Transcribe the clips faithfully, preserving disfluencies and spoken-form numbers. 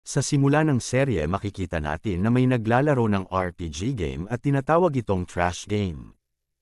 Sa simula ng serye makikita natin na may naglalaro ng R P G game at tinatawag itong trash game.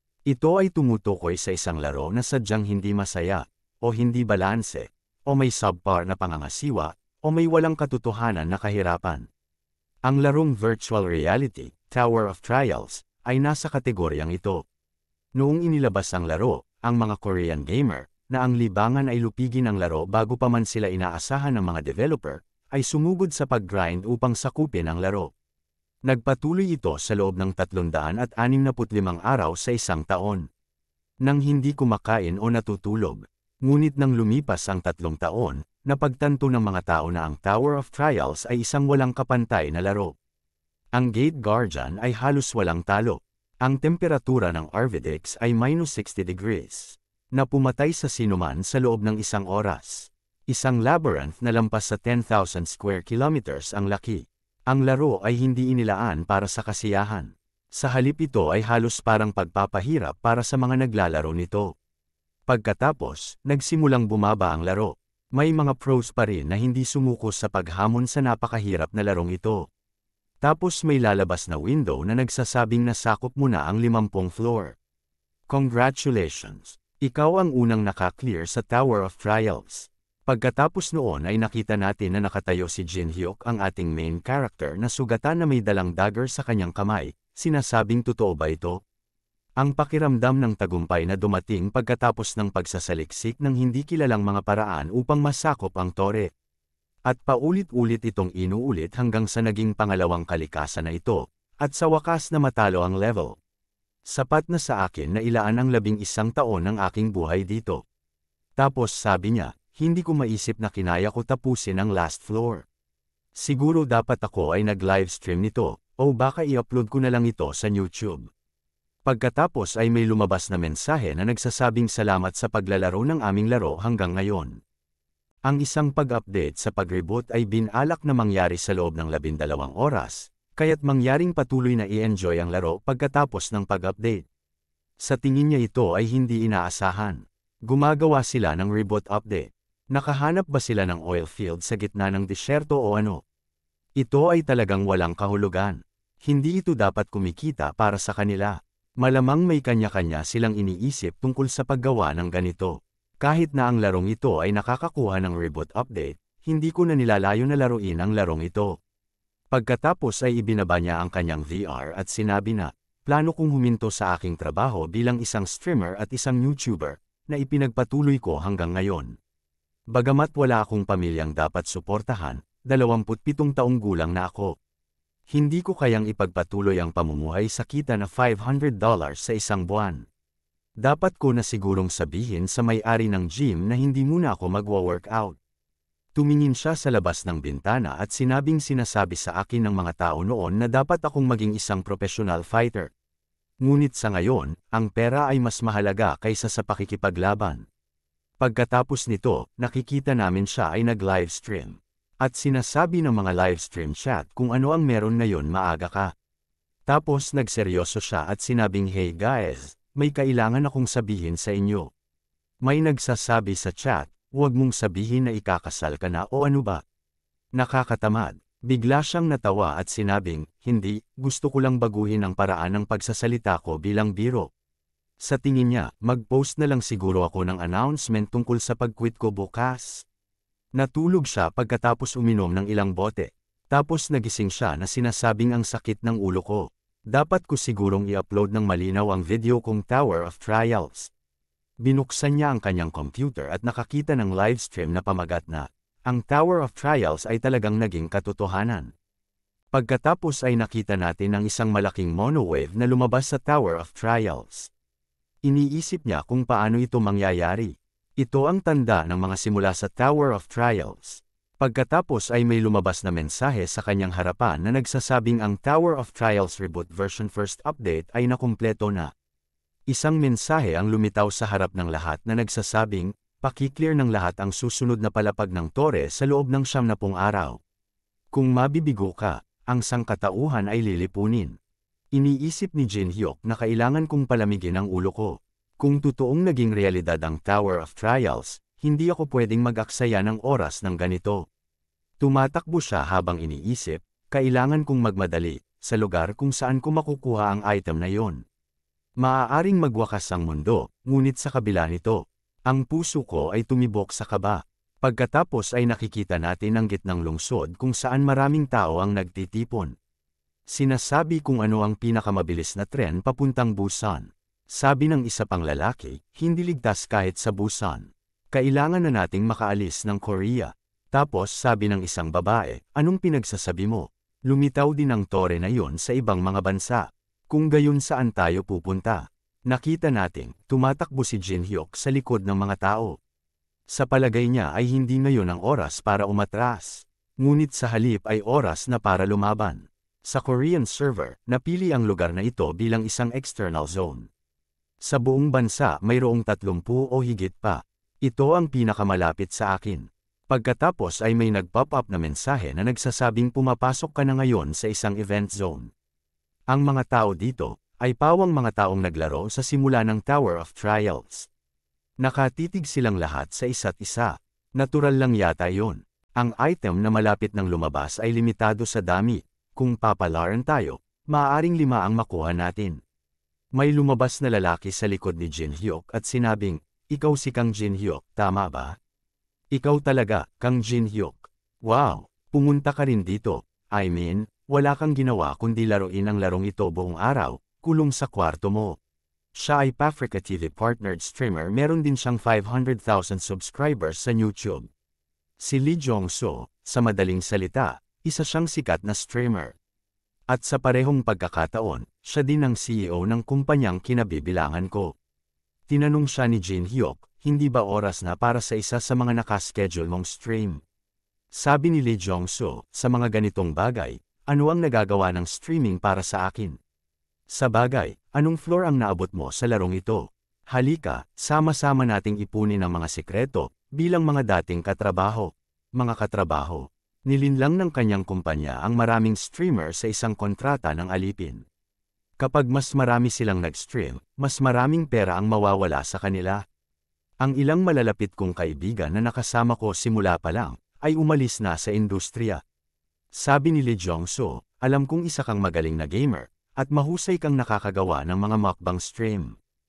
Ito ay tumutukoy sa isang laro na sadyang hindi masaya, o hindi balanse, o may subpar na pangangasiwa, o may walang katotohanan na kahirapan. Ang larong virtual reality, Tower of Trials, ay nasa kategoryang ito. Noong inilabas ang laro, ang mga Korean gamer, na ang libangan ay lupigin ang laro bago pa man sila inaasahan ng mga developer, ay sumugod sa pag-grind upang sakupin ang laro. Nagpatuloy ito sa loob ng tatlong daan at anim na put limang araw sa isang taon. Nang hindi kumakain o natutulog, ngunit nang lumipas ang tatlong taon, napagtanto ng mga tao na ang Tower of Trials ay isang walang kapantay na laro. Ang Gate Guardian ay halos walang talo. Ang temperatura ng Arvidix ay minus sixty degrees, na pumatay sa sinuman sa loob ng isang oras. Isang labyrinth na lampas sa ten thousand square kilometers ang laki. Ang laro ay hindi inilaan para sa kasiyahan. Sa halip ito ay halos parang pagpapahirap para sa mga naglalaro nito. Pagkatapos, nagsimulang bumaba ang laro. May mga pros pa rin na hindi sumuko sa paghamon sa napakahirap na larong ito. Tapos may lalabas na window na nagsasabing nasakop mo na ang limampung floor. Congratulations! Ikaw ang unang nakaklear sa Tower of Trials. Pagkatapos noon ay nakita natin na nakatayo si Jin Hyuk, ang ating main character, na sugatan na may dalang dagger sa kanyang kamay. Sinasabing totoo ba ito? Ang pakiramdam ng tagumpay na dumating pagkatapos ng pagsasaliksik ng hindi kilalang mga paraan upang masakop ang tore. At paulit-ulit itong inuulit hanggang sa naging pangalawang kalikasan na ito, at sa wakas na matalo ang level. Sapat na sa akin na ilaan ang labing isang taon ng aking buhay dito. Tapos sabi niya, hindi ko maisip na kinaya ko tapusin ang last floor. Siguro dapat ako ay nag-livestream nito, o baka i-upload ko na lang ito sa YouTube. Pagkatapos ay may lumabas na mensahe na nagsasabing salamat sa paglalaro ng aming laro hanggang ngayon. Ang isang pag-update sa pag-reboot ay binalak na mangyari sa loob ng labindalawang oras, kaya't mangyaring patuloy na i-enjoy ang laro pagkatapos ng pag-update. Sa tingin niya ito ay hindi inaasahan. Gumagawa sila ng reboot update. Nakahanap ba sila ng oil field sa gitna ng disyerto o ano? Ito ay talagang walang kahulugan. Hindi ito dapat kumikita para sa kanila. Malamang may kanya-kanya silang iniisip tungkol sa paggawa ng ganito. Kahit na ang larong ito ay nakakakuha ng reboot update, hindi ko na nilalayo na laruin ang larong ito. Pagkatapos ay ibinaba niya ang kanyang V R at sinabi na, plano kong huminto sa aking trabaho bilang isang streamer at isang YouTuber, na ipinagpatuloy ko hanggang ngayon. Bagamat wala akong pamilyang dapat suportahan, dalawampu't pitong taong gulang na ako. Hindi ko kayang ipagpatuloy ang pamumuhay sa kita na five hundred dollars sa isang buwan. Dapat ko na sigurong sabihin sa may-ari ng gym na hindi muna ako magwa-workout. Tumingin siya sa labas ng bintana at sinabing sinasabi sa akin ng mga tao noon na dapat akong maging isang professional fighter. Ngunit sa ngayon, ang pera ay mas mahalaga kaysa sa pakikipaglaban. Pagkatapos nito, nakikita namin siya ay nag-livestream. At sinasabi ng mga livestream chat kung ano ang meron ngayon maaga ka. Tapos nagseryoso siya at sinabing, hey guys, may kailangan akong sabihin sa inyo. May nagsasabi sa chat, huwag mong sabihin na ikakasal ka na o ano ba. Nakakatamad. Bigla siyang natawa at sinabing, hindi, gusto ko lang baguhin ang paraan ng pagsasalita ko bilang biro. Sa tingin niya, mag-post na lang siguro ako ng announcement tungkol sa pag-quit ko bukas. Natulog siya pagkatapos uminom ng ilang bote. Tapos nagising siya na sinasabing ang sakit ng ulo ko. Dapat ko sigurong i-upload ng malinaw ang video kong Tower of Trials. Binuksan niya ang kanyang computer at nakakita ng livestream na pamagat na, ang Tower of Trials ay talagang naging katotohanan. Pagkatapos ay nakita natin ang isang malaking monowave na lumabas sa Tower of Trials. Iniisip niya kung paano ito mangyayari. Ito ang tanda ng mga simula sa Tower of Trials. Pagkatapos ay may lumabas na mensahe sa kanyang harapan na nagsasabing ang Tower of Trials Reboot Version First Update ay nakumpleto na. Isang mensahe ang lumitaw sa harap ng lahat na nagsasabing, pakiclear ng lahat ang susunod na palapag ng tore sa loob ng siyam na pung araw. Kung mabibigo ka, ang sangkatauhan ay lilipunin. Iniisip ni Jin Hyuk na kailangan kong palamigin ang ulo ko. Kung totoong naging realidad ang Tower of Trials, hindi ako pwedeng mag-aksaya ng oras ng ganito. Tumatakbo siya habang iniisip, kailangan kong magmadali, sa lugar kung saan ko makukuha ang item na yon. Maaaring magwakas ang mundo, ngunit sa kabila nito, ang puso ko ay tumibok sa kaba. Pagkatapos ay nakikita natin ang gitnang lungsod kung saan maraming tao ang nagtitipon. Sinasabi kung ano ang pinakamabilis na tren papuntang Busan. Sabi ng isa pang lalaki, hindi ligtas kahit sa Busan. Kailangan na nating makaalis ng Korea. Tapos sabi ng isang babae, anong pinagsasabi mo? Lumitaw din ang tore na yon sa ibang mga bansa. Kung gayon saan tayo pupunta? Nakita nating, tumatakbo si Jin Hyuk sa likod ng mga tao. Sa palagay niya ay hindi ngayon ang oras para umatras. Ngunit sa halip ay oras na para lumaban. Sa Korean server, napili ang lugar na ito bilang isang external zone. Sa buong bansa mayroong tatlumpu o higit pa. Ito ang pinakamalapit sa akin. Pagkatapos ay may nag-pop up na mensahe na nagsasabing pumapasok ka na ngayon sa isang event zone. Ang mga tao dito ay pawang mga taong naglaro sa simula ng Tower of Trials. Nakatitig silang lahat sa isa't isa. Natural lang yata yon. Ang item na malapit ng lumabas ay limitado sa dami. Kung papalaran tayo, maaaring lima ang makuha natin. May lumabas na lalaki sa likod ni Jin Hyuk at sinabing, ikaw si Kang Jin Hyuk, tama ba? Ikaw talaga, Kang Jin Hyuk. Wow, pumunta ka rin dito. I mean, wala kang ginawa kundi laruin ang larong ito buong araw, kulong sa kwarto mo. Siya ay Pafrica T V partnered streamer, meron din siyang five hundred thousand subscribers sa YouTube. Si Lee Jong-soo, sa madaling salita, isa siyang sikat na streamer. At sa parehong pagkakataon, siya din ang C E O ng kumpanyang kinabibilangan ko. Tinanong siya ni Jin Hyuk, hindi ba oras na para sa isa sa mga nakaschedule mong stream? Sabi ni Lee Jong-soo, sa mga ganitong bagay, ano ang nagagawa ng streaming para sa akin? Sa bagay, anong floor ang naabot mo sa larong ito? Halika, sama-sama nating ipunin ang mga sikreto, bilang mga dating katrabaho. Mga katrabaho, nilinlang ng kanyang kumpanya ang maraming streamer sa isang kontrata ng alipin. Kapag mas marami silang nag-stream, mas maraming pera ang mawawala sa kanila. Ang ilang malalapit kong kaibigan na nakasama ko simula pa lang, ay umalis na sa industriya. Sabi ni Lee Jong-soo, alam kong isa kang magaling na gamer, at mahusay kang nakakagawa ng mga mukbang stream.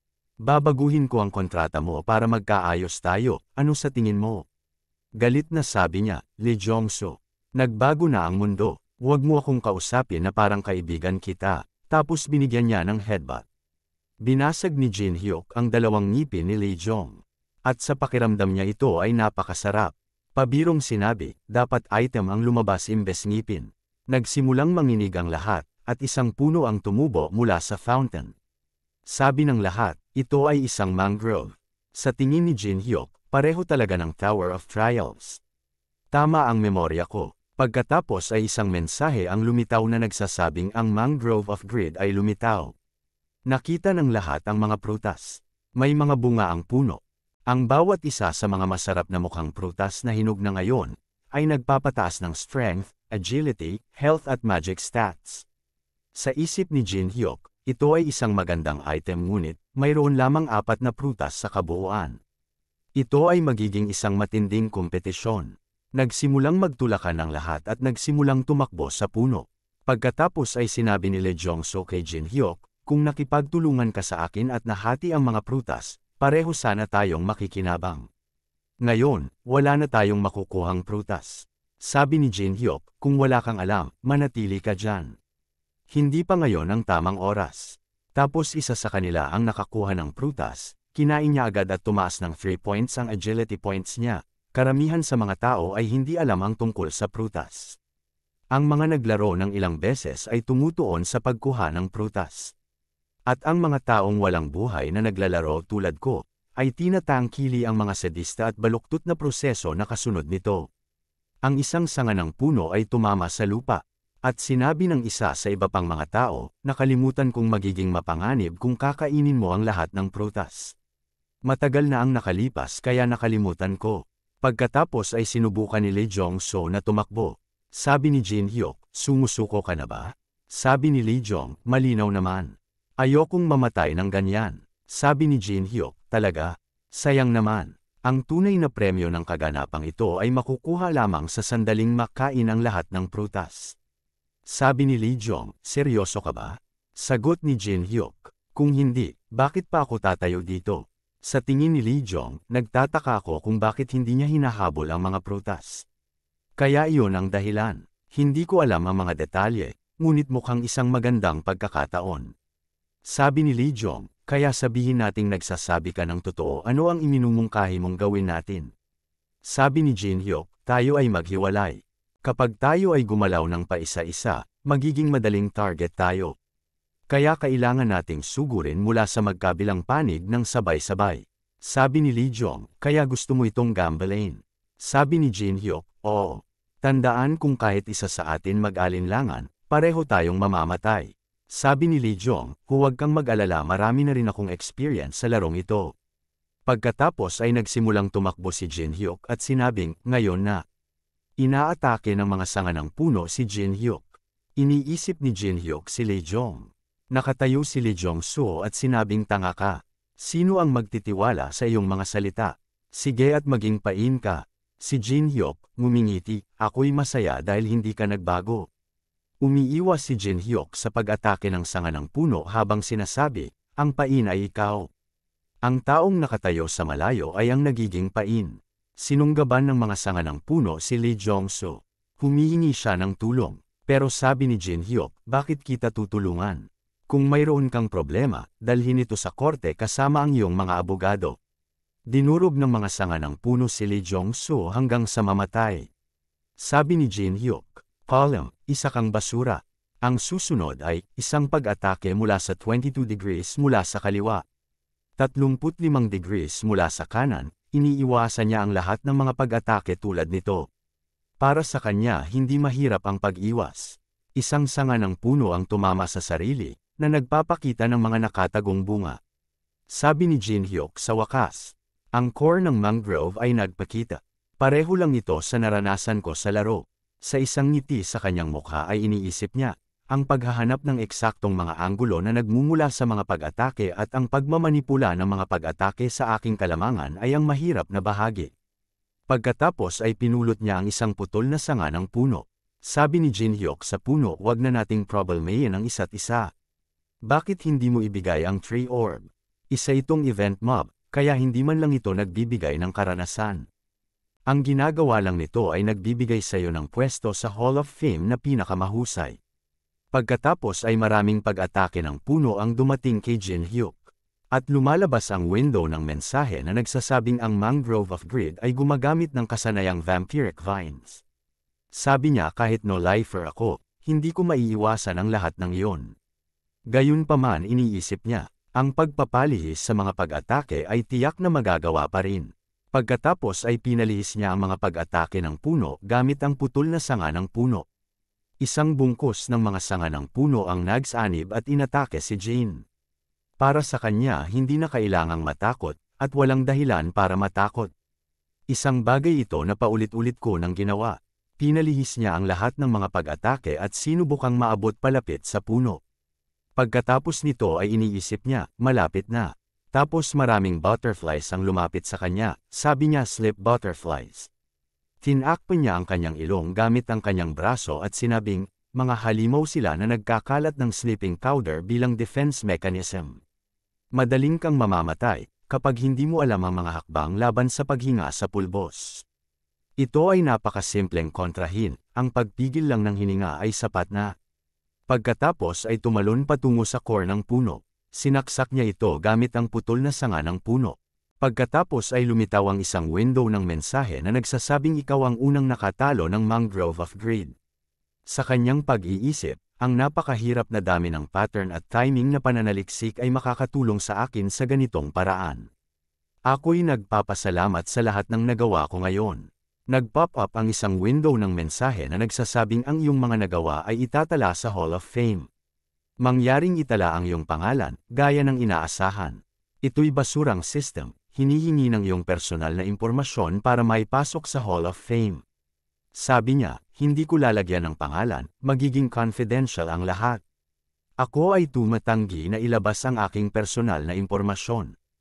Babaguhin ko ang kontrata mo para magkaayos tayo, ano sa tingin mo? Galit na sabi niya, Lee Jong-soo, nagbago na ang mundo, huwag mo akong kausapin na parang kaibigan kita, tapos binigyan niya ng headbutt. Binasag ni Jin Hyuk ang dalawang ngipin ni Lee Jong. At sa pakiramdam niya ito ay napakasarap. Pabirong sinabi, dapat item ang lumabas imbes ngipin. Nagsimulang manginig ang lahat, at isang puno ang tumubo mula sa fountain. Sabi ng lahat, ito ay isang mangrove. Sa tingin ni Jin Hyuk, pareho talaga ng Tower of Trials. Tama ang memorya ko. Pagkatapos ay isang mensahe ang lumitaw na nagsasabing ang mangrove of grid ay lumitaw. Nakita ng lahat ang mga prutas. May mga bunga ang puno. Ang bawat isa sa mga masarap na mukhang prutas na hinog na ngayon, ay nagpapataas ng strength, agility, health at magic stats. Sa isip ni Jin Hyuk, ito ay isang magandang item ngunit, mayroon lamang apat na prutas sa kabuuan. Ito ay magiging isang matinding kompetisyon. Nagsimulang magtulakan ng lahat at nagsimulang tumakbo sa puno. Pagkatapos ay sinabi ni Lee Jong-soo kay Jin Hyuk, kung nakipagtulungan ka sa akin at nahati ang mga prutas, pareho sana tayong makikinabang. Ngayon, wala na tayong makukuhang prutas. Sabi ni Jin Hyuk, kung wala kang alam, manatili ka dyan. Hindi pa ngayon ang tamang oras. Tapos isa sa kanila ang nakakuha ng prutas, kinain niya agad at tumaas ng three points ang agility points niya. Karamihan sa mga tao ay hindi alam ang tungkol sa prutas. Ang mga naglaro ng ilang beses ay tumutuon sa pagkuha ng prutas. At ang mga taong walang buhay na naglalaro tulad ko, ay tinatangkili ang mga sadista at baluktot na proseso na kasunod nito. Ang isang sanga ng puno ay tumama sa lupa, at sinabi ng isa sa iba pang mga tao, nakalimutan kong magiging mapanganib kung kakainin mo ang lahat ng prutas. Matagal na ang nakalipas kaya nakalimutan ko. Pagkatapos ay sinubukan ni Lee Jong-soo na tumakbo. Sabi ni Jin Hyuk, sumusuko ka na ba? Sabi ni Lee Jong, malinaw naman. Ayokong mamatay ng ganyan. Sabi ni Jin Hyuk, talaga? Sayang naman. Ang tunay na premyo ng kaganapang ito ay makukuha lamang sa sandaling makain ang lahat ng prutas. Sabi ni Lee Jong, seryoso ka ba? Sagot ni Jin Hyuk, kung hindi, bakit pa ako tatayo dito? Sa tingin ni Lee Jong, nagtataka ako kung bakit hindi niya hinahabol ang mga prutas. Kaya iyon ang dahilan. Hindi ko alam ang mga detalye, ngunit mukhang isang magandang pagkakataon. Sabi ni Lee Jong, kaya sabihin nating nagsasabi ka ng totoo, ano ang iminumungkahi mong gawin natin. Sabi ni Jin Hyuk, tayo ay maghiwalay. Kapag tayo ay gumalaw ng paisa-isa, magiging madaling target tayo. Kaya kailangan nating sugurin mula sa magkabilang panig ng sabay-sabay. Sabi ni Lee Jong, kaya gusto mo itong gambalain. Sabi ni Jin Hyuk, oo. Tandaan kung kahit isa sa atin mag-alinlangan, pareho tayong mamamatay. Sabi ni Lee Jong, huwag kang mag-alala, marami na rin akong experience sa larong ito. Pagkatapos ay nagsimulang tumakbo si Jin Hyuk at sinabing, ngayon na. Inaatake ng mga sanga ng puno si Jin Hyuk. Iniisip ni Jin Hyuk si Lee Jong. Nakatayo si Lee Jong-soo at sinabing, tanga ka. Sino ang magtitiwala sa iyong mga salita? Sige at maging pain ka. Si Jin Hyuk, ngumingiti, ako'y masaya dahil hindi ka nagbago. Umiiwas si Jin Hyuk sa pag-atake ng sanga ng puno habang sinasabi, ang pain ay ikaw. Ang taong nakatayo sa malayo ay ang nagiging pain. Sinunggaban ng mga sanga ng puno si Lee Jong-soo. Humihingi siya ng tulong, pero sabi ni Jin Hyuk, bakit kita tutulungan? Kung mayroon kang problema, dalhin ito sa korte kasama ang iyong mga abogado. Dinurog ng mga sanga ng puno si Lee Jong-soo hanggang sa mamatay. Sabi ni Jin Hyuk, Column, isa kang basura. Ang susunod ay, isang pag-atake mula sa twenty-two degrees mula sa kaliwa. thirty-five degrees mula sa kanan, iniiwasan niya ang lahat ng mga pag-atake tulad nito. Para sa kanya hindi mahirap ang pag-iwas. Isang sanga ng puno ang tumama sa sarili, na nagpapakita ng mga nakatagong bunga. Sabi ni Jin Hyuk sa wakas, ang core ng mangrove ay nagpakita. Pareho lang ito sa naranasan ko sa laro. Sa isang ngiti sa kanyang mukha ay iniisip niya, ang paghahanap ng eksaktong mga anggulo na nagmumula sa mga pag-atake at ang pagmamanipula ng mga pag-atake sa aking kalamangan ay ang mahirap na bahagi. Pagkatapos ay pinulot niya ang isang putol na sanga ng puno. Sabi ni Jin Hyuk sa puno, wag na nating problemayin ang isa't isa. Bakit hindi mo ibigay ang tree orb? Isa itong event mob, kaya hindi man lang ito nagbibigay ng karanasan. Ang ginagawa lang nito ay nagbibigay sa iyo ng pwesto sa Hall of Fame na pinakamahusay. Pagkatapos ay maraming pag-atake ng puno ang dumating kay Jin Hyuk. At lumalabas ang window ng mensahe na nagsasabing ang Mangrove of Greed ay gumagamit ng kasanayang vampiric vines. Sabi niya, kahit no-lifer ako, hindi ko maiiwasan ang lahat ng iyon. Gayunpaman iniisip niya, ang pagpapalihis sa mga pag-atake ay tiyak na magagawa pa rin. Pagkatapos ay pinalihis niya ang mga pag-atake ng puno gamit ang putol na sanga ng puno. Isang bungkus ng mga sanga ng puno ang nagsanib at inatake si Jin. Para sa kanya hindi na kailangang matakot, at walang dahilan para matakot. Isang bagay ito na paulit-ulit ko nang ginawa. Pinalihis niya ang lahat ng mga pag-atake at sinubukang maabot palapit sa puno. Pagkatapos nito ay iniisip niya, malapit na. Tapos maraming butterflies ang lumapit sa kanya, sabi niya slip butterflies. Tinakpan niya ang kanyang ilong gamit ang kanyang braso at sinabing, mga halimaw sila na nagkakalat ng sleeping powder bilang defense mechanism. Madaling kang mamamatay, kapag hindi mo alam ang mga hakbang laban sa paghinga sa pulbos. Ito ay napakasimpleng kontrahin, ang pagpigil lang ng hininga ay sapat na. Pagkatapos ay tumalon patungo sa core ng puno. Sinaksak niya ito gamit ang putol na sanga ng puno. Pagkatapos ay lumitaw ang isang window ng mensahe na nagsasabing ikaw ang unang nakatalo ng Mangrove of Greed. Sa kanyang pag-iisip, ang napakahirap na dami ng pattern at timing na pananaliksik ay makakatulong sa akin sa ganitong paraan. Ako'y nagpapasalamat sa lahat ng nagawa ko ngayon. Nag-pop up ang isang window ng mensahe na nagsasabing ang iyong mga nagawa ay itatala sa Hall of Fame. Mangyaring itala ang iyong pangalan, gaya ng inaasahan. Ito'y basurang system, hinihingi ng iyong personal na impormasyon para maipasok sa Hall of Fame. Sabi niya, hindi ko lalagyan ng pangalan, magiging confidential ang lahat. Ako ay tumatanggi na ilabas ang aking personal na impormasyon.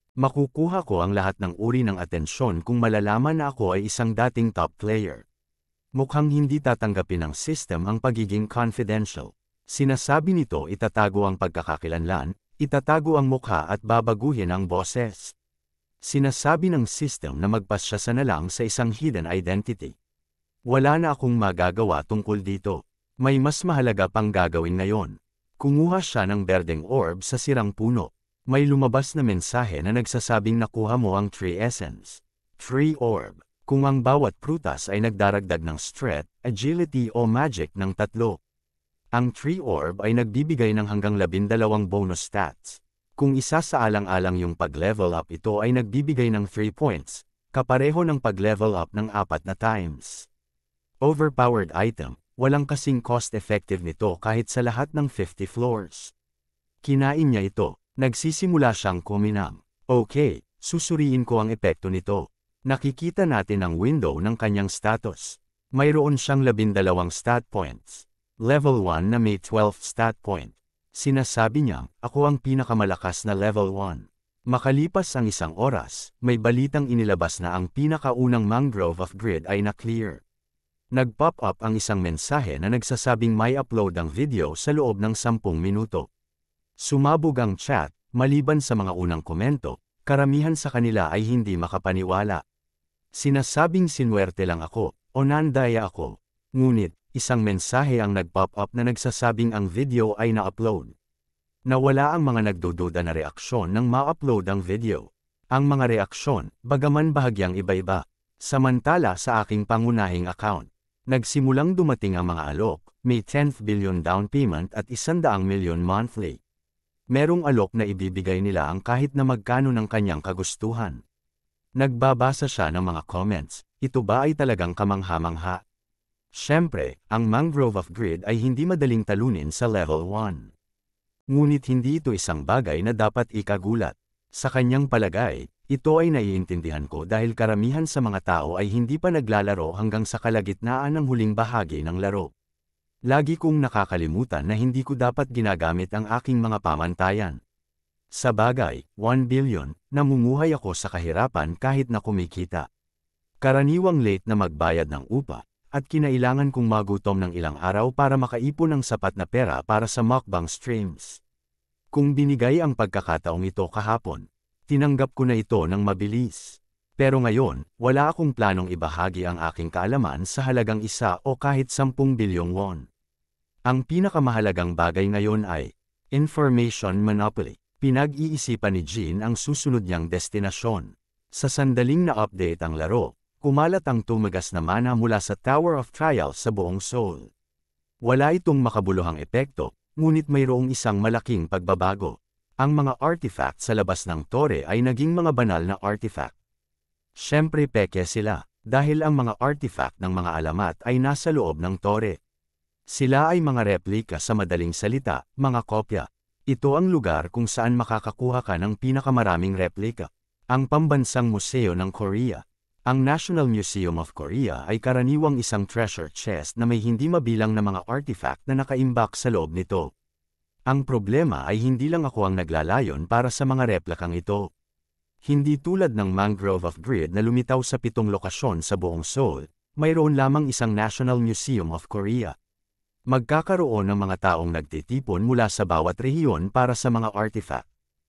Makukuha ko ang lahat ng uri ng atensyon kung malalaman na ako ay isang dating top player. Mukhang hindi tatanggapin ng system ang pagiging confidential. Sinasabi nito itatago ang pagkakakilanlan, itatago ang mukha at babaguhin ang boses. Sinasabi ng system na magpasya na lang sa isang hidden identity. Wala na akong magagawa tungkol dito. May mas mahalaga pang gagawin ngayon. Kumuha siya ng berdeng orb sa sirang puno. May lumabas na mensahe na nagsasabing nakuha mo ang tree essence. Tree orb. Kung ang bawat prutas ay nagdaragdag ng strength, agility o magic ng tatlo. Ang tree orb ay nagbibigay ng hanggang labindalawang bonus stats. Kung isa sa alang-alang yung pag-level up ito ay nagbibigay ng three points, kapareho ng pag-level up ng apat na times. Overpowered item, walang kasing cost-effective nito kahit sa lahat ng fifty floors. Kinain niya ito. Nagsisimula siyang kuminang. Okay, susuriin ko ang epekto nito. Nakikita natin ang window ng kanyang status. Mayroon siyang labindalawang stat points. Level one na may twelve stat point. Sinasabi niya, ako ang pinakamalakas na level one. Makalipas ang isang oras, may balitang inilabas na ang pinakaunang mangrove of grid ay na-clear. Nag-pop up ang isang mensahe na nagsasabing may upload ang video sa loob ng sampung minuto. Sumabog ang chat, maliban sa mga unang komento, karamihan sa kanila ay hindi makapaniwala. Sinasabing sinwerte lang ako, o nandaya ako. Ngunit, isang mensahe ang nag-pop up na nagsasabing ang video ay na-upload. Nawala ang mga nagdududa na reaksyon nang ma-upload ang video. Ang mga reaksyon, bagaman bahagyang iba-iba. Samantala sa aking pangunahing account, nagsimulang dumating ang mga alok, may tenth billion down payment at isandaang milyon monthly. Merong alok na ibibigay nila ang kahit na magkano ng kanyang kagustuhan. Nagbabasa siya ng mga comments, ito ba ay talagang kamangha-mangha? Siyempre, ang mangrove of grid ay hindi madaling talunin sa level one. Ngunit hindi ito isang bagay na dapat ikagulat. Sa kanyang palagay, ito ay naiintindihan ko dahil karamihan sa mga tao ay hindi pa naglalaro hanggang sa kalagitnaan ng huling bahagi ng laro. Lagi kong nakakalimutan na hindi ko dapat ginagamit ang aking mga pamantayan. Sa bagay, one billion, namumuhay ako sa kahirapan kahit na kumikita. Karaniwang late na magbayad ng upa, at kinailangan kong magutom ng ilang araw para makaipon ng sapat na pera para sa mukbang streams. Kung binigay ang pagkakataong ito kahapon, tinanggap ko na ito ng mabilis. Pero ngayon, wala akong planong ibahagi ang aking kaalaman sa halagang isa o kahit sampung bilyong won. Ang pinakamahalagang bagay ngayon ay information monopoly. Pinag-iisipan ni Jean ang susunod niyang destinasyon. Sa sandaling na update ang laro, kumalat ang tumagas na mana mula sa Tower of Trial sa buong Seoul. Wala itong makabuluhang epekto, ngunit mayroong isang malaking pagbabago. Ang mga artifact sa labas ng tore ay naging mga banal na artifact. Siyempre peke sila, dahil ang mga artifact ng mga alamat ay nasa loob ng tore. Sila ay mga replika sa madaling salita, mga kopya. Ito ang lugar kung saan makakakuha ka ng pinakamaraming replika. Ang Pambansang Museo ng Korea. Ang National Museum of Korea ay karaniwang isang treasure chest na may hindi mabilang na mga artifact na nakaimbak sa loob nito. Ang problema ay hindi lang ako ang naglalayon para sa mga replikang ito. Hindi tulad ng Mangrove of Grid na lumitaw sa pitong lokasyon sa buong Seoul, mayroon lamang isang National Museum of Korea. Magkakaroon ng mga taong nagtitipon mula sa bawat rehiyon para sa mga artifact.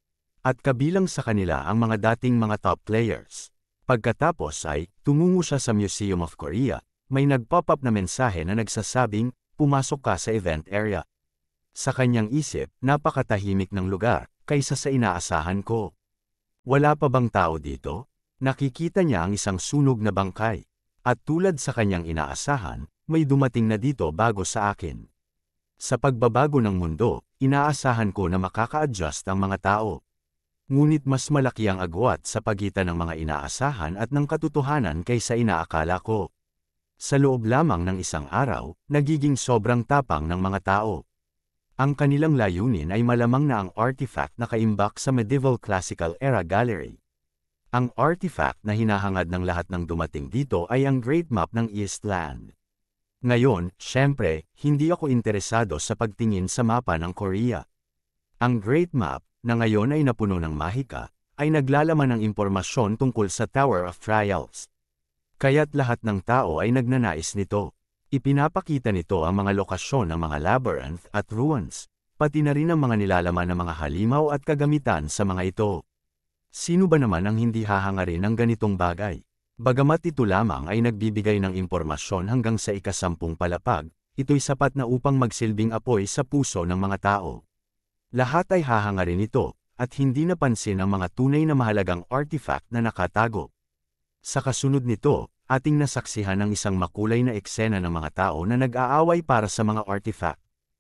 At kabilang sa kanila ang mga dating mga top players. Pagkatapos ay, tumungo siya sa Museum of Korea, may nag-pop-up na mensahe na nagsasabing, pumasok ka sa event area. Sa kanyang isip, napakatahimik ng lugar, kaysa sa inaasahan ko. Wala pa bang tao dito? Nakikita niya ang isang sunog na bangkay. At tulad sa kanyang inaasahan, may dumating na dito bago sa akin. Sa pagbabago ng mundo, inaasahan ko na makaka-adjust ang mga tao. Ngunit mas malaki ang agwat sa pagitan ng mga inaasahan at ng katotohanan kaysa inaakala ko. Sa loob lamang ng isang araw, nagiging sobrang tapang ng mga tao. Ang kanilang layunin ay malamang na ang artifact na kaimbak sa Medieval Classical Era Gallery. Ang artifact na hinahangad ng lahat ng dumating dito ay ang Great Map ng Eastland. Ngayon, syempre, hindi ako interesado sa pagtingin sa mapa ng Korea. Ang Great Map, na ngayon ay napuno ng mahika, ay naglalaman ng impormasyon tungkol sa Tower of Trials. Kaya't lahat ng tao ay nagnanais nito. Ipinapakita nito ang mga lokasyon ng mga labyrinth at ruins, pati na rin ang mga nilalaman ng mga halimaw at kagamitan sa mga ito. Sino ba naman ang hindi hahangarin ng ganitong bagay? Bagamat ito lamang ay nagbibigay ng impormasyon hanggang sa ikasampung palapag, ito'y sapat na upang magsilbing apoy sa puso ng mga tao. Lahat ay hahangarin ito, at hindi napansin ang mga tunay na mahalagang artifact na nakatago. Sa kasunod nito, ating nasaksihan ang isang makulay na eksena ng mga tao na nag-aaway para sa mga artifact.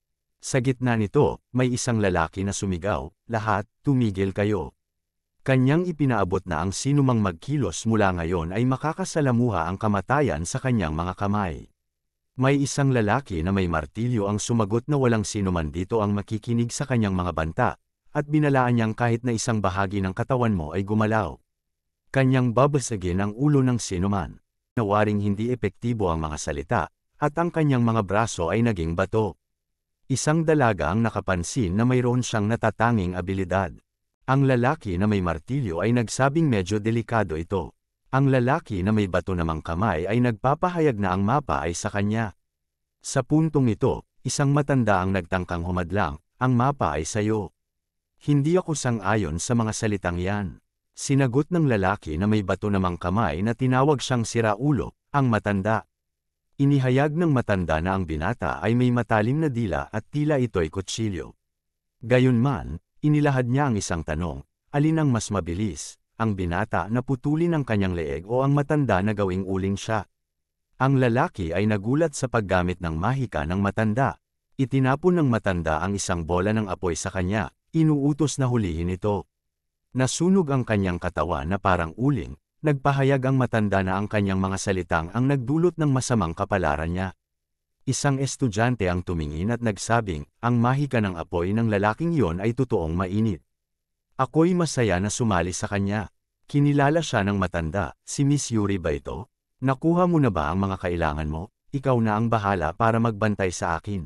Sa gitna nito, may isang lalaki na sumigaw, "Lahat, tumigil kayo." Kanyang ipinaabot na ang sinumang magkilos mula ngayon ay makakasalamuha ang kamatayan sa kanyang mga kamay. May isang lalaki na may martilyo ang sumagot na walang sinuman dito ang makikinig sa kanyang mga banta, at binalaan niyang kahit na isang bahagi ng katawan mo ay gumalaw. Kanyang babasagin ang ulo ng sinuman. Nawaring hindi epektibo ang mga salita, at ang kanyang mga braso ay naging bato. Isang dalaga ang nakapansin na mayroon siyang natatanging abilidad. Ang lalaki na may martilyo ay nagsabing medyo delikado ito. Ang lalaki na may bato namang kamay ay nagpapahayag na ang mapa ay sa kanya. Sa puntong ito, isang matanda ang nagtangkang humadlang, "Ang mapa ay sayo." "Hindi ako sang-ayon sa mga salitang yan." Sinagot ng lalaki na may bato namang kamay na tinawag siyang siraulo, ang matanda. Inihayag ng matanda na ang binata ay may matalim na dila at tila ito'y kutsilyo. Gayunman, inilahad niya ang isang tanong, alin ang mas mabilis, ang binata na putulin ang kanyang leeg o ang matanda na gawing uling siya? Ang lalaki ay nagulat sa paggamit ng mahika ng matanda. Itinapon ng matanda ang isang bola ng apoy sa kanya, inuutos na hulihin ito. Nasunog ang kanyang katawan na parang uling, nagpahayag ang matanda na ang kanyang mga salitang ang nagdulot ng masamang kapalaran niya. Isang estudyante ang tumingin at nagsabing, ang mahika ng apoy ng lalaking iyon ay totoong mainit. Ako'y masaya na sumali sa kanya. Kinilala siya ng matanda, "Si Miss Yuri ba ito? Nakuha mo na ba ang mga kailangan mo? Ikaw na ang bahala para magbantay sa akin."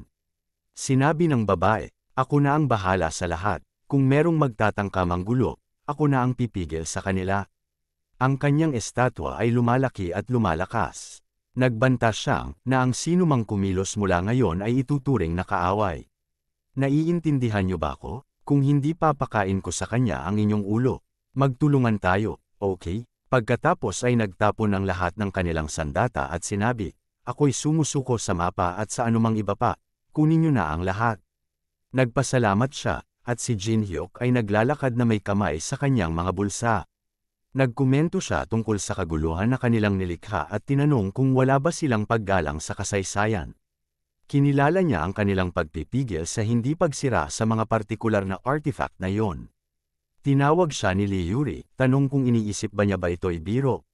Sinabi ng babae, "Ako na ang bahala sa lahat. Kung merong magtatangka manggulo, ako na ang pipigil sa kanila." Ang kanyang estatwa ay lumalaki at lumalakas. Nagbanta siyang na ang sinumang kumilos mula ngayon ay ituturing na kaaway. "Naiintindihan niyo ba ako? Kung hindi papakain ko sa kanya ang inyong ulo. Magtulungan tayo, okay?" Pagkatapos ay nagtapon ng lahat ng kanilang sandata at sinabi, "Ako'y sumusuko sa mapa at sa anumang iba pa, kunin niyo na ang lahat." Nagpasalamat siya, at si Jin Hyuk ay naglalakad na may kamay sa kanyang mga bulsa. Nagkomento siya tungkol sa kaguluhan na kanilang nilikha at tinanong kung wala ba silang paggalang sa kasaysayan. Kinilala niya ang kanilang pagpipigil sa hindi pagsira sa mga partikular na artifact na yon. Tinawag siya ni Lee Yuri, tanong kung iniisip ba niya ba ito'y biro.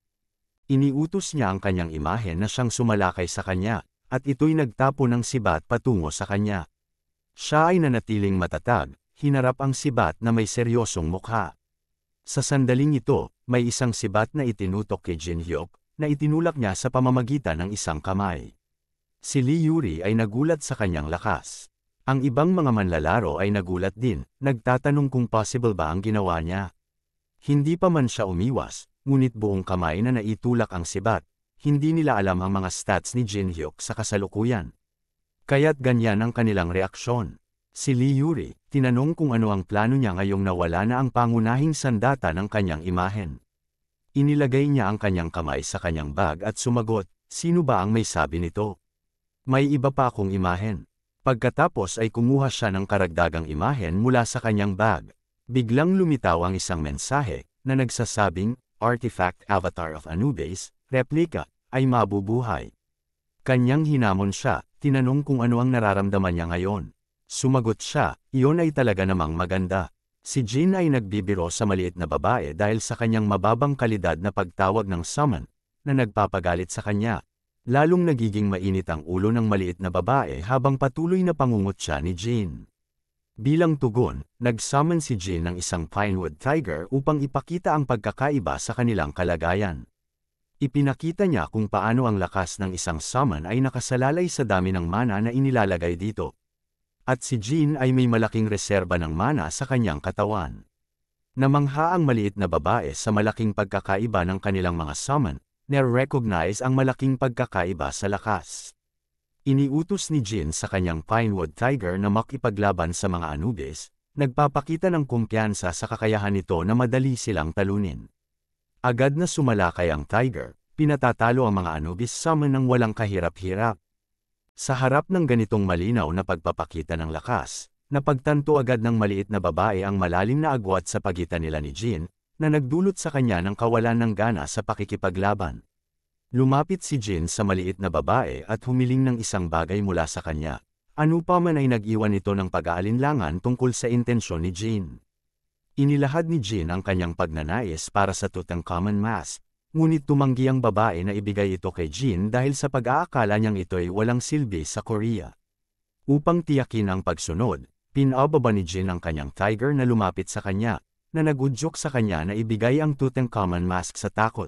Iniutos niya ang kanyang imahen na siyang sumalakay sa kanya, at ito'y nagtapo ng sibat patungo sa kanya. Siya ay nanatiling matatag, hinarap ang sibat na may seryosong mukha. Sa sandaling ito, may isang sibat na itinutok kay Jin Hyuk, na itinulak niya sa pamamagitan ng isang kamay. Si Lee Yuri ay nagulat sa kanyang lakas. Ang ibang mga manlalaro ay nagulat din, nagtatanong kung possible ba ang ginawa niya. Hindi pa man siya umiwas, ngunit buong kamay na naitulak ang sibat, hindi nila alam ang mga stats ni Jin Hyuk sa kasalukuyan. Kaya't ganyan ang kanilang reaksyon. Si Lee Yuri, tinanong kung ano ang plano niya ngayong nawala na ang pangunahing sandata ng kanyang imahen. Inilagay niya ang kanyang kamay sa kanyang bag at sumagot, "Sino ba ang may sabi nito? May iba pa akong imahen." Pagkatapos ay kumuha siya ng karagdagang imahen mula sa kanyang bag. Biglang lumitaw ang isang mensahe, na nagsasabing, "Artifact Avatar of Anubis, replika, ay mabubuhay." Kanyang hinamon siya, tinanong kung ano ang nararamdaman niya ngayon. Sumagot siya, "Iyon ay talaga namang maganda." Si Jin ay nagbibiro sa maliit na babae dahil sa kanyang mababang kalidad na pagtawag ng summon, na nagpapagalit sa kanya. Lalong nagiging mainit ang ulo ng maliit na babae habang patuloy na pangungot siya ni Jin. Bilang tugon, nag-summon si Jin ng isang pinewood tiger upang ipakita ang pagkakaiba sa kanilang kalagayan. Ipinakita niya kung paano ang lakas ng isang summon ay nakasalalay sa dami ng mana na inilalagay dito. At si Jin ay may malaking reserba ng mana sa kanyang katawan. Namangha ang maliit na babae sa malaking pagkakaiba ng kanilang mga summon, na-recognize ang malaking pagkakaiba sa lakas. Iniutos ni Jin sa kanyang Pinewood Tiger na makipaglaban sa mga Anubis, nagpapakita ng kumpiyansa sa kakayahan nito na madali silang talunin. Agad na sumalakay ang Tiger, pinatatalo ang mga Anubis summon ng walang kahirap-hirap. Sa harap ng ganitong malinaw na pagpapakita ng lakas, napagtanto agad ng maliit na babae ang malalim na agwat sa pagitan nila ni Jin, na nagdulot sa kanya ng kawalan ng gana sa pakikipaglaban. Lumapit si Jin sa maliit na babae at humiling ng isang bagay mula sa kanya. Ano pa man ay nag-iwan ito ng pag-aalinlangan tungkol sa intensyon ni Jin. Inilahad ni Jin ang kanyang pagnanais para sa Tutankhamun mask, ngunit tumanggi ang babae na ibigay ito kay Jin dahil sa pag-aakala niyang ito'y walang silbi sa Korea. Upang tiyakin ang pagsunod, pinababa ni Jin ang kanyang tiger na lumapit sa kanya, na nagudyok sa kanya na ibigay ang Tutankhamun mask sa takot.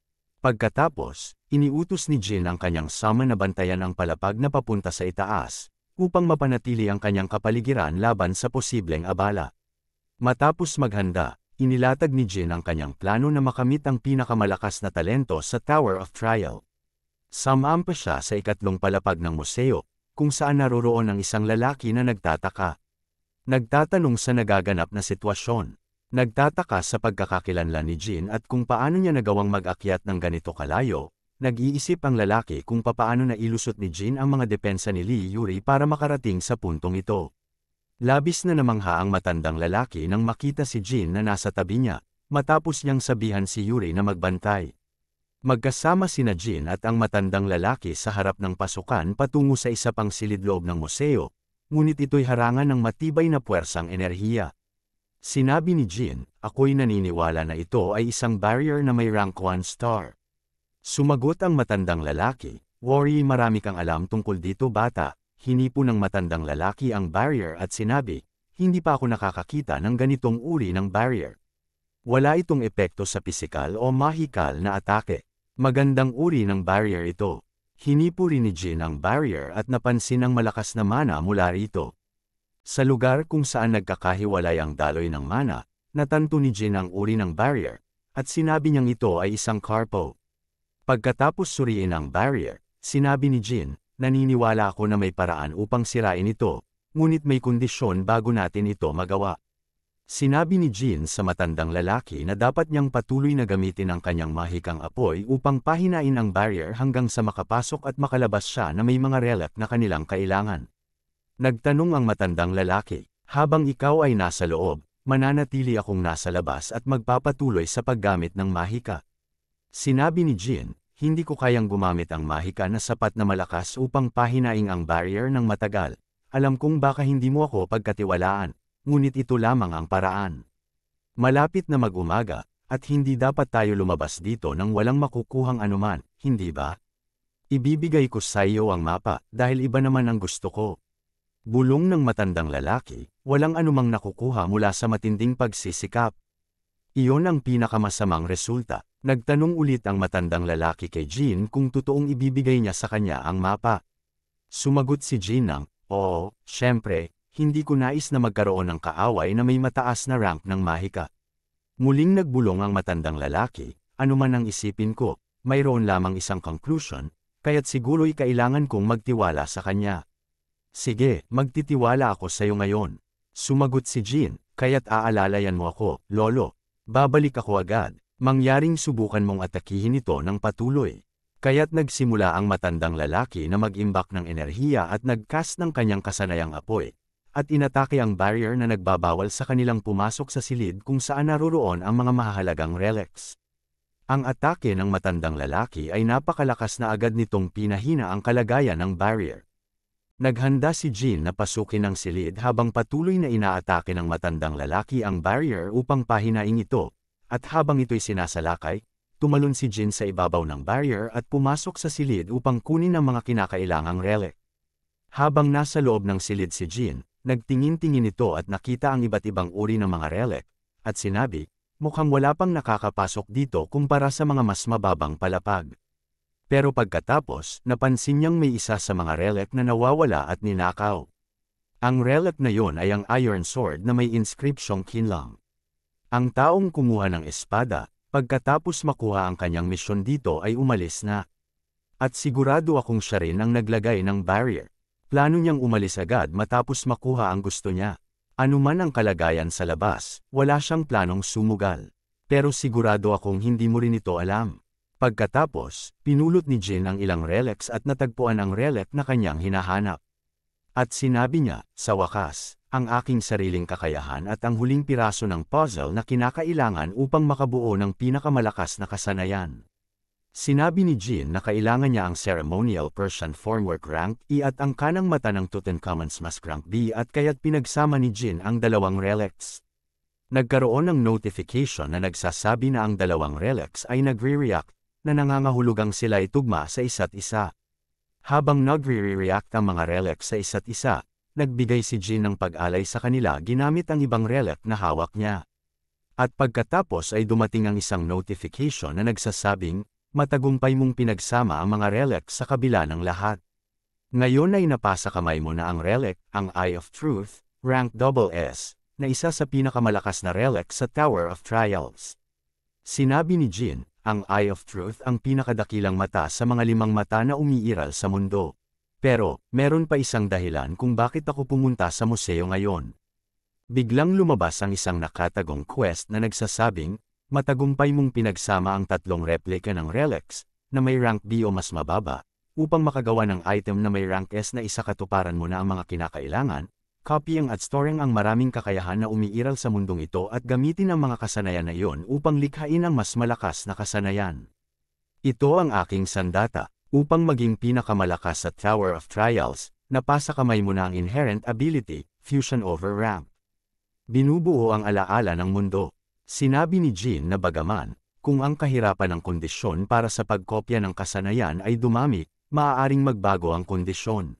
Pagkatapos, iniutos ni Jin ang kanyang summon na bantayan ang palapag na papunta sa itaas, upang mapanatili ang kanyang kapaligiran laban sa posibleng abala. Matapos maghanda, inilatag ni Jin ang kanyang plano na makamit ang pinakamalakas na talento sa Tower of Trial. Sumampa siya sa ikatlong palapag ng museo, kung saan naroroon ang isang lalaki na nagtataka. Nagtatanong sa nagaganap na sitwasyon. Nagtataka sa pagkakakilanlan ni Jin at kung paano niya nagawang mag-akyat ng ganito kalayo. Nag-iisip ang lalaki kung papaano na ilusot ni Jin ang mga depensa ni Lee Yuri para makarating sa puntong ito. Labis na namangha ang matandang lalaki nang makita si Jin na nasa tabi niya, matapos niyang sabihan si Yuri na magbantay. Magkasama sina Jin at ang matandang lalaki sa harap ng pasukan patungo sa isa pang silid loob ng museo, ngunit ito'y harangan ng matibay na puwersang enerhiya. Sinabi ni Jin, ako'y naniniwala na ito ay isang barrier na may rank one star. Sumagot ang matandang lalaki, worry marami kang alam tungkol dito bata, hinipo ng matandang lalaki ang barrier at sinabi, hindi pa ako nakakakita ng ganitong uri ng barrier. Wala itong epekto sa pisikal o mahikal na atake. Magandang uri ng barrier ito. Hinipo rin ni Jin ang barrier at napansin ang malakas na mana mula rito. Sa lugar kung saan nagkakahiwalay ang daloy ng mana, natanto ni Jin ang uri ng barrier, at sinabi niyang ito ay isang karpo. Pagkatapos suriin ang barrier, sinabi ni Jin, naniniwala ako na may paraan upang sirain ito, ngunit may kondisyon bago natin ito magawa. Sinabi ni Jin sa matandang lalaki na dapat niyang patuloy na gamitin ang kanyang mahikang apoy upang pahinain ang barrier hanggang sa makapasok at makalabas siya na may mga relic na kanilang kailangan. Nagtanong ang matandang lalaki, habang ikaw ay nasa loob, mananatili akong nasa labas at magpapatuloy sa paggamit ng mahika. Sinabi ni Jin, hindi ko kayang gumamit ang mahika na sapat na malakas upang pahinaing ang barrier ng matagal. Alam kong baka hindi mo ako pagkatiwalaan, ngunit ito lamang ang paraan. Malapit na mag-umaga, at hindi dapat tayo lumabas dito nang walang makukuhang anuman, hindi ba? Ibibigay ko sa iyo ang mapa, dahil iba naman ang gusto ko. Bulong ng matandang lalaki, walang anumang nakukuha mula sa matinding pagsisikap. Iyon ang pinakamasamang resulta. Nagtanong ulit ang matandang lalaki kay Jin kung totoong ibibigay niya sa kanya ang mapa. Sumagot si Jin ng, oo, syempre, hindi ko nais na magkaroon ng kaaway na may mataas na rank ng mahika. Muling nagbulong ang matandang lalaki, anuman ang isipin ko, mayroon lamang isang conclusion, kaya't siguro'y kailangan kong magtiwala sa kanya. Sige, magtitiwala ako sa iyo ngayon. Sumagot si Jin, kaya't aalalayan mo ako, lolo. Babalik ako agad. Mangyaring subukan mong atakihin ito ng patuloy. Kaya't nagsimula ang matandang lalaki na mag-imbak ng enerhiya at nag-cast ng kanyang kasanayang apoy, at inatake ang barrier na nagbabawal sa kanilang pumasok sa silid kung saan naroroon ang mga mahahalagang relics. Ang atake ng matandang lalaki ay napakalakas na agad nitong pinahina ang kalagayan ng barrier. Naghanda si Jin na pasukin ang silid habang patuloy na inaatake ng matandang lalaki ang barrier upang pahinaing ito. At habang ito'y sinasalakay, tumalon si Jin sa ibabaw ng barrier at pumasok sa silid upang kunin ang mga kinakailangang relic. Habang nasa loob ng silid si Jin, nagtingin-tingin ito at nakita ang iba't ibang uri ng mga relic, at sinabi, mukhang wala pang nakakapasok dito kumpara sa mga mas mababang palapag. Pero pagkatapos, napansin niyang may isa sa mga relic na nawawala at ninakaw. Ang relic na yon ay ang Iron Sword na may inscripsyong kinlang. Ang taong kumuha ng espada, pagkatapos makuha ang kanyang misyon dito ay umalis na. At sigurado akong siya rin ang naglagay ng barrier. Plano niyang umalis agad matapos makuha ang gusto niya. Ano man ang kalagayan sa labas, wala siyang planong sumugal. Pero sigurado akong hindi mo rin ito alam. Pagkatapos, pinulot ni Jin ang ilang relics at natagpuan ang relic na kanyang hinahanap. At sinabi niya, sa wakas, ang aking sariling kakayahan at ang huling piraso ng puzzle na kinakailangan upang makabuo ng pinakamalakas na kasanayan. Sinabi ni Jin na kailangan niya ang ceremonial Persian formwork rank E at ang kanang mata ng Tutankhamun's mask rank B at kaya't pinagsama ni Jin ang dalawang relics. Nagkaroon ng notification na nagsasabi na ang dalawang relics ay nagre-react, na nangangahulugang sila ay tugma sa isa't isa. Habang nagre-react ang mga relics sa isa't isa, nagbigay si Jin ng pag-alay sa kanila ginamit ang ibang relic na hawak niya. At pagkatapos ay dumating ang isang notification na nagsasabing, matagumpay mong pinagsama ang mga relic sa kabila ng lahat. Ngayon ay napasa kamay mo na ang relic, ang Eye of Truth, rank double S, na isa sa pinakamalakas na relic sa Tower of Trials. Sinabi ni Jin, ang Eye of Truth ang pinakadakilang mata sa mga limang mata na umiiral sa mundo. Pero, meron pa isang dahilan kung bakit ako pumunta sa museo ngayon. Biglang lumabas ang isang nakatagong quest na nagsasabing, matagumpay mong pinagsama ang tatlong replika ng relics, na may rank B o mas mababa, upang makagawa ng item na may rank S na isa katuparan mo na ang mga kinakailangan, copying at storing ang maraming kakayahan na umiiral sa mundong ito at gamitin ang mga kasanayan na iyon upang likhain ang mas malakas na kasanayan. Ito ang aking sandata. Upang maging pinakamalakas sa Tower of Trials, napasa kamay mo na ang inherent ability, Fusion over Ramp. Binubuo ang alaala ng mundo. Sinabi ni Jin na bagaman, kung ang kahirapan ng kondisyon para sa pagkopya ng kasanayan ay dumami, maaaring magbago ang kondisyon.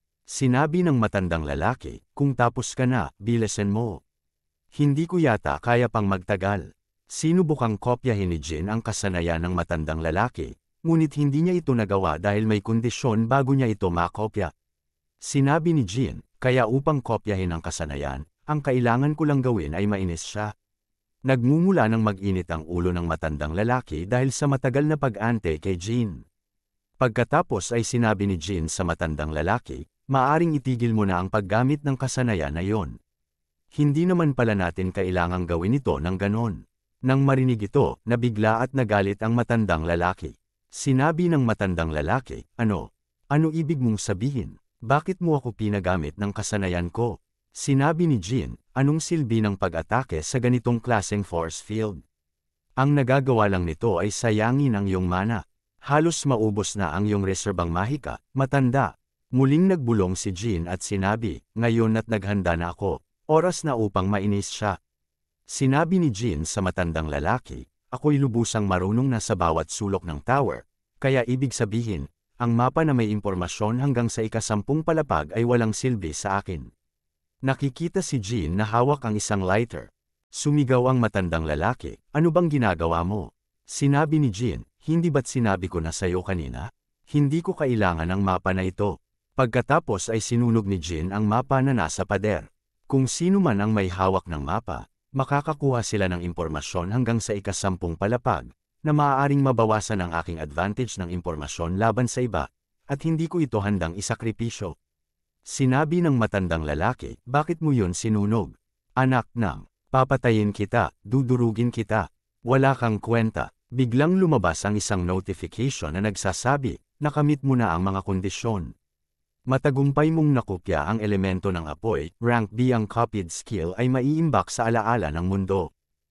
Sinabi ng matandang lalaki, kung tapos ka na, bilisan mo. Hindi ko yata kaya pang magtagal. Sinubukang kopyahin ni Jin ang kasanayan ng matandang lalaki. Ngunit hindi niya ito nagawa dahil may kondisyon bago niya ito makopya. Sinabi ni Jin, kaya upang kopyahin ang kasanayan, ang kailangan ko lang gawin ay mainis siya. Nagmumula ng mag-init ang ulo ng matandang lalaki dahil sa matagal na pag-ante kay Jin. Pagkatapos ay sinabi ni Jin sa matandang lalaki, maaring itigil mo na ang paggamit ng kasanayan na yon. Hindi naman pala natin kailangang gawin ito ng ganon. Nang marinig ito, nabigla at nagalit ang matandang lalaki. Sinabi ng matandang lalaki, ano? Ano ibig mong sabihin? Bakit mo ako pinagamit ng kasanayan ko? Sinabi ni Jin, anong silbi ng pag-atake sa ganitong klaseng force field? Ang nagagawa lang nito ay sayangin ang iyong mana. Halos maubos na ang iyong reserbang mahika, matanda. Muling nagbulong si Jin at sinabi, ngayon at naghanda na ako, oras na upang mainis siya. Sinabi ni Jin sa matandang lalaki, ako'y lubusang marunong na sa bawat sulok ng tower, kaya ibig sabihin, ang mapa na may impormasyon hanggang sa ikasampung palapag ay walang silbi sa akin. Nakikita si Jin na hawak ang isang lighter. Sumigaw ang matandang lalaki, ano bang ginagawa mo? Sinabi ni Jin, hindi ba't sinabi ko na sayo kanina? Hindi ko kailangan ang mapa na ito. Pagkatapos ay sinunog ni Jin ang mapa na nasa pader. Kung sino man ang may hawak ng mapa, makakakuha sila ng impormasyon hanggang sa ikasampung palapag, na maaaring mabawasan ang aking advantage ng impormasyon laban sa iba, at hindi ko ito handang isakripisyo. Sinabi ng matandang lalaki, bakit mo yun sinunog? Anak ng, papatayin kita, dudurugin kita, wala kang kwenta. Biglang lumabas ang isang notification na nagsasabi, nakamit mo na ang mga kondisyon. Matagumpay mong nakopya ang elemento ng apoy, rank B ang copied skill ay maiimbak sa alaala ng mundo.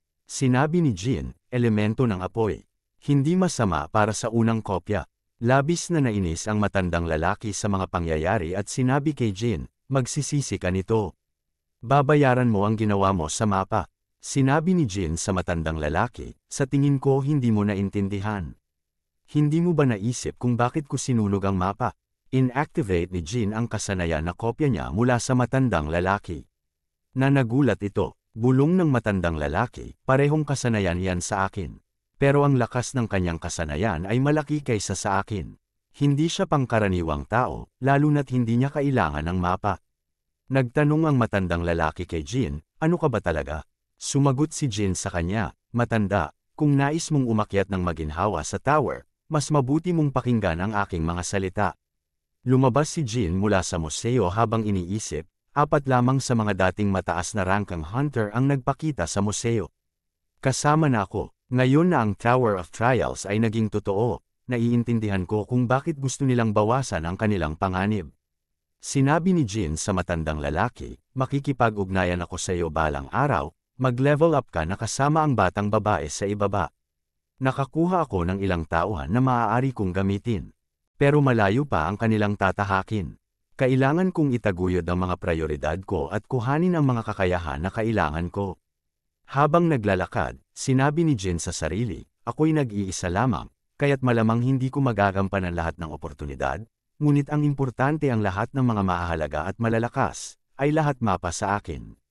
Sinabi ni Jin, elemento ng apoy. Hindi masama para sa unang kopya. Labis na nainis ang matandang lalaki sa mga pangyayari at sinabi kay Jin, magsisisi ka nito. Babayaran mo ang ginawa mo sa mapa. Sinabi ni Jin sa matandang lalaki, sa tingin ko hindi mo naintindihan. Hindi mo ba naisip kung bakit ko sinunog ang mapa? Inactivate ni Jin ang kasanayan na kopya niya mula sa matandang lalaki. Na nagulat ito, bulong ng matandang lalaki, parehong kasanayan yan sa akin. Pero ang lakas ng kanyang kasanayan ay malaki kaysa sa akin. Hindi siya pangkaraniwang tao, lalo na't hindi niya kailangan ng mapa. Nagtanong ang matandang lalaki kay Jin, ano ka ba talaga? Sumagot si Jin sa kanya, matanda, kung nais mong umakyat ng maginhawa sa tower, mas mabuti mong pakinggan ang aking mga salita. Lumabas si Jin mula sa museo habang iniisip, apat lamang sa mga dating mataas na rangkang hunter ang nagpakita sa museo. Kasama na ako, ngayon na ang Tower of Trials ay naging totoo, naiintindihan ko kung bakit gusto nilang bawasan ang kanilang panganib. Sinabi ni Jin sa matandang lalaki, makikipag-ugnayan ako sa iyo balang araw, mag-level up ka na kasama ang batang babae sa ibaba. Nakakuha ako ng ilang tauhan na maaari kong gamitin. Pero malayo pa ang kanilang tatahakin. Kailangan kong itaguyod ang mga prioridad ko at kuhanin ang mga kakayahan na kailangan ko. Habang naglalakad, sinabi ni Jin sa sarili, ako'y nag-iisa lamang, kaya't malamang hindi ko magagampanan lahat ng oportunidad, ngunit ang importante ang lahat ng mga mahahalaga at malalakas, ay lahat mapa sa akin.